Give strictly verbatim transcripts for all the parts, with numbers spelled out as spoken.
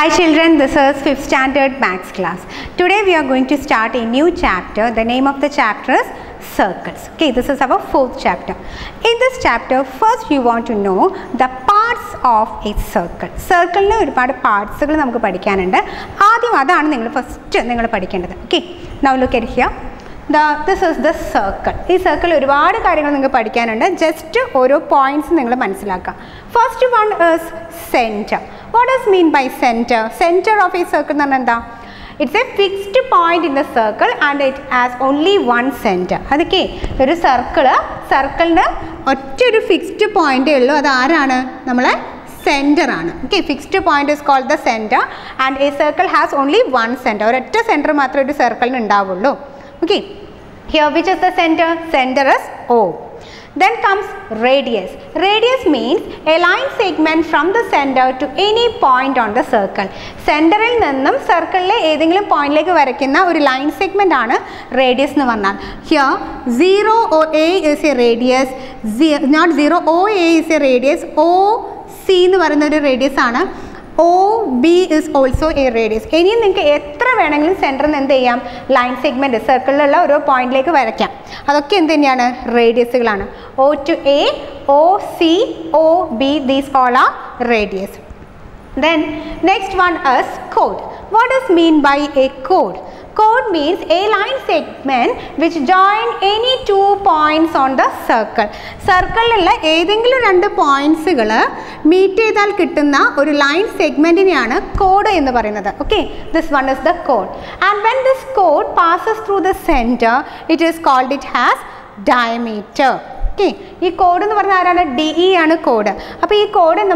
Hi children, this is fifth standard maths class. Today we are going to start a new chapter. The name of the chapter is circles. Okay, this is our fourth chapter. In this chapter, first you want to know the parts of a circle. Circle ne oru parts we namukku padikkanunde. Adyam adana ningal first ningal padikkendathu. Okay, now look at here. The, this is the circle. This circle is very important. Just one points. First one is center. What does mean by center? Center of a circle is it's a fixed point in the circle and it has only one center. Okay, a circle, circle is a fixed point. That is center. Okay, fixed point is called the center and a circle has only one center. Or a center is a circle. Okay, here which is the center? Center is O. Then comes radius. Radius means a line segment from the center to any point on the circle. Center il ninnum circle le edengilum point like varakkunna oru line segment aanu radius nu vannal. Here zero O A is a radius, zero, not zero O A is a radius, O C nu parayna oru radius aanu. O B is also a radius. Any നിങ്ങൾക്ക് എത്ര വേണമെങ്കിലും സെന്ററിൽ എന്ത് ചെയ്യാം line segment സർക്കിളിലുള്ള ഒരു പോയിന്റിലേക്ക് വരയ്ക്കാം. അതൊക്കെ എന്ത് തന്നെയാണ് റേഡിയസുകളാണ്. O to A, O C, O B, these all are radius. Then next one is chord. What does mean by a chord? Chord means a line segment which join any two points on the circle. Circle illa edengilum rendu points gala meet cheyidal kittunna oru line segment ineyaanu chord ennu parayunnathu. Okay, this one is the chord. And when this chord passes through the center, it is called it as diameter. Okay, this code is D E code. So, this code is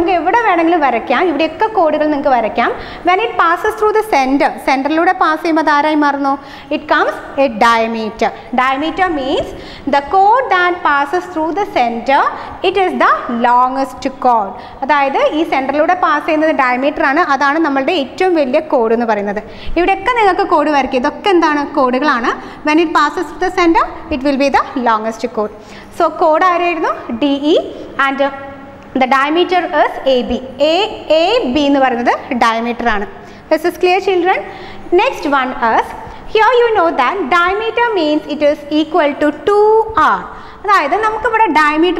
when it passes through the center, center it comes a diameter. Diameter means the chord that passes through the center, it is the longest chord. That is, this center pass the diameter is the code. When it passes through the center, it will be the longest chord. So code is D E and uh, the diameter is A B. A, A, B is the diameter. This is clear, children? Next one is, here you know that diameter means it is equal to two R. That is, we diameter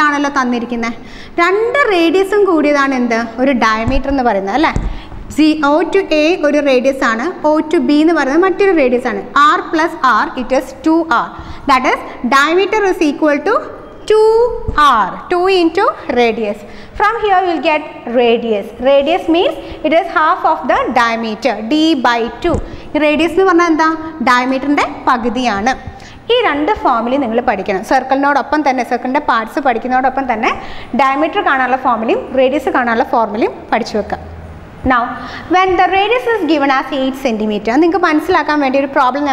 two radius is diameter. C O to A is a radius, O to B is a radius. R plus R, it is two R. That is, diameter is equal to two R, two into radius. From here you will get radius. Radius means it is half of the diameter, D by two. Radius is diameter is pagudiyanu. This two formula you will study. Circle node upon then circle parts diameter formula, radius formula. Now, when the radius is given as eight centimeters, you can see a problem.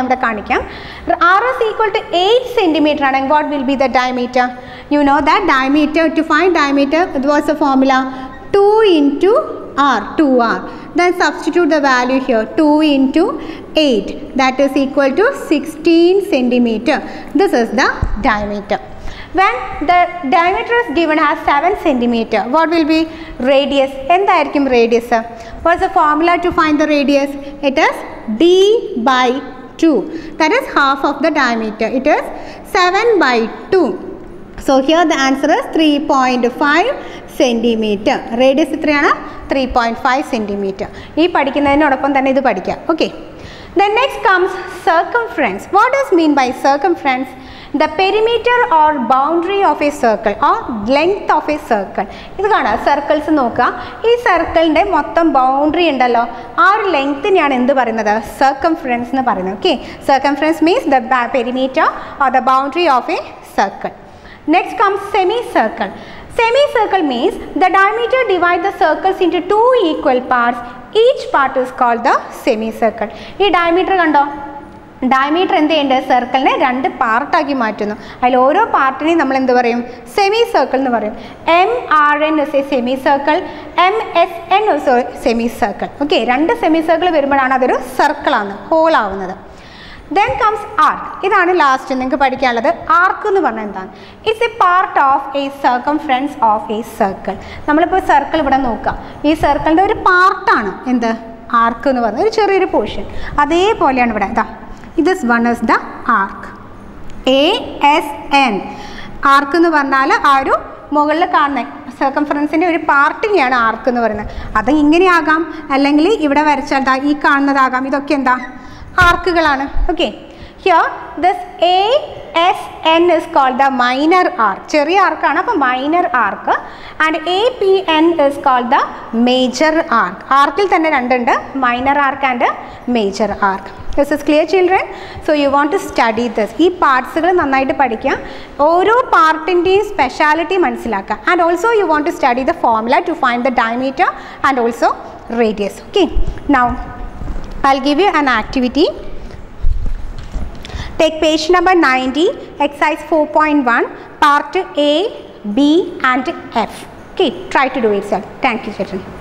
R is equal to eight centimeters, and what will be the diameter? You know that diameter, to find diameter, what's the formula? two into R, two R. Then substitute the value here, two into eight, that is equal to sixteen centimeters. This is the diameter. When the diameter is given as seven centimeters, what will be radius? What radius? What's the formula to find the radius? It is D by two. That is half of the diameter. It is seven by two. So here the answer is three point five centimeters. Radius is three point five centimeters. This is okay. Then next comes circumference. What does mean by circumference? The perimeter or boundary of a circle or length of a circle. This is circles. This circle is boundary and length is circumference. Okay. Circumference means the perimeter or the boundary of a circle. Next comes semicircle. Semicircle means the diameter divides the circles into two equal parts. Each part is called the semicircle. This diameter kando. Diameter in the circle is two parts. All part is semicircle. M R N is a semicircle, M S N is a semicircle. Okay, two semicircle is a circle, whole. Then comes arc. ഇതാണ് last നിങ്ങൾക്ക് പഠിക്കാനുള്ളത്. ആർക്ക് എന്ന് പറഞ്ഞാൽ എന്താണ്? It's a part of a circumference of a circle. നമ്മളിപ്പോൾ circle ഇവിടെ നോക്കാം. ഈ സർക്കിളിൻ്റെ ഒരു പാർട്ടാണ് എന്ത്? ആർക്ക് എന്ന് പറഞ്ഞാൽ ഒരു ചെറിയൊരു പോർഷൻ. അതേപോലെയാണ് ഇവിടെ ഇതാ, this one is the arc. A S N arc എന്ന് പറഞ്ഞാൽ ആ ഒരു മുകളിൽ കാണുന്ന സർക്കംഫറൻസിൻ്റെ ഒരു പാർട്ടിനെയാണ് ആർക്ക് എന്ന് പറയുന്നത്. അത് ഇങ്ങനെയാകാം, അല്ലെങ്കിൽ ഇവിടെ വരച്ചാൽ ദാ ഈ കാണുന്നതാകാം. ഇതൊക്കെ എന്താ? ആർക്കുകളാണ്. Okay, here this A S N is called the minor arc. ചെറിയ ആർക്കാണ്, അപ്പോൾ minor arc. And A P N is called the major arc. ആർക്കിൽ തന്നെ രണ്ടുണ്ട്, minor arc and major arc. This is clear, children? So you want to study this. ഈ പാർട്സുകൾ നന്നായിട്ട് പഠിക്കുക, ഓരോ പാർട്ടിൻ്റെയും സ്പെഷ്യാലിറ്റി മനസ്സിലാക്കുക. And also you want to study the formula to find the diameter and also radius. Okay, now I'll give you an activity. Take page number ninety, exercise four point one, part A, B and F. Okay, try to do it, sir. Thank you, children.